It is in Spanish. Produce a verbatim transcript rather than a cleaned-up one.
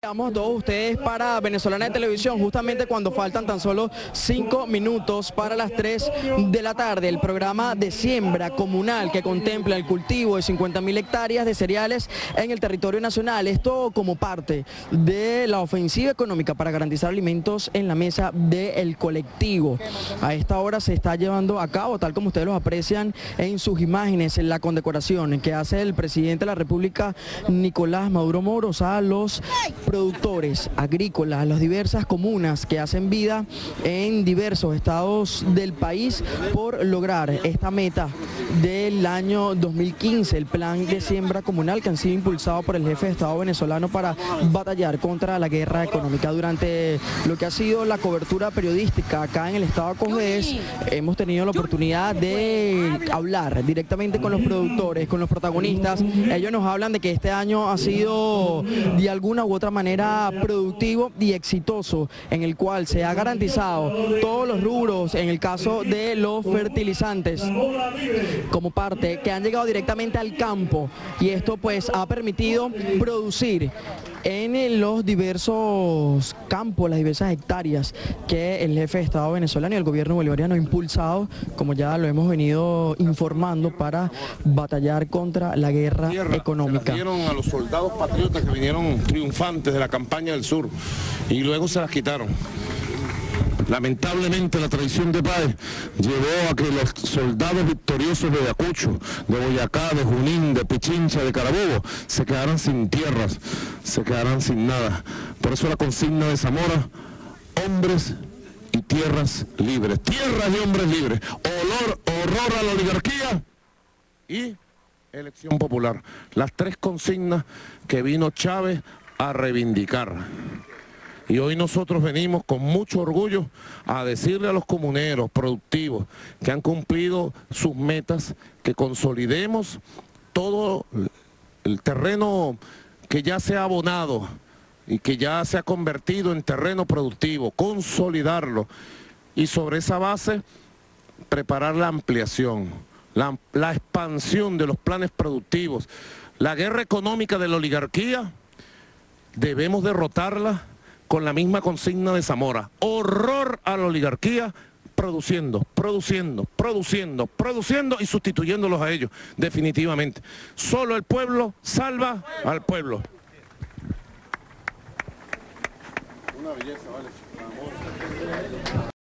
Estamos todos ustedes para Venezolana de Televisión, justamente cuando faltan tan solo cinco minutos para las tres de la tarde. El programa de siembra comunal que contempla el cultivo de cincuenta mil hectáreas de cereales en el territorio nacional. Esto como parte de la ofensiva económica para garantizar alimentos en la mesa del colectivo. A esta hora se está llevando a cabo, tal como ustedes lo aprecian en sus imágenes, en la condecoración que hace el presidente de la República, Nicolás Maduro Moros, a los productores agrícolas, las diversas comunas que hacen vida en diversos estados del país por lograr esta meta del año dos mil quince, el plan de siembra comunal que han sido impulsados por el jefe de Estado venezolano para batallar contra la guerra económica. Durante lo que ha sido la cobertura periodística acá en el estado de Cojedes, hemos tenido la oportunidad de hablar directamente con los productores, con los protagonistas. Ellos nos hablan de que este año ha sido de alguna u otra manera productivo y exitoso, en el cual se ha garantizado todos los rubros, en el caso de los fertilizantes, como parte que han llegado directamente al campo, y esto pues ha permitido producir en los diversos campos, las diversas hectáreas que el jefe de Estado venezolano y el gobierno bolivariano ha impulsado, como ya lo hemos venido informando, para batallar contra la guerra Tierra, económica. Se las dieron a los soldados patriotas que vinieron triunfantes de la campaña del sur y luego se las quitaron. Lamentablemente la traición de Páez llevó a que los soldados victoriosos de Ayacucho, de Boyacá, de Junín, de Pichincha, de Carabobo, se quedaran sin tierras, se quedaran sin nada. Por eso la consigna de Zamora: hombres y tierras libres, tierras y hombres libres, olor, horror a la oligarquía y elección popular. Las tres consignas que vino Chávez a reivindicar. Y hoy nosotros venimos con mucho orgullo a decirle a los comuneros productivos que han cumplido sus metas, que consolidemos todo el terreno que ya se ha abonado y que ya se ha convertido en terreno productivo, consolidarlo y sobre esa base preparar la ampliación, la, la expansión de los planes productivos. La guerra económica de la oligarquía debemos derrotarla con la misma consigna de Zamora: horror a la oligarquía, produciendo, produciendo, produciendo, produciendo y sustituyéndolos a ellos, definitivamente. Solo el pueblo salva al pueblo. Una belleza, vale.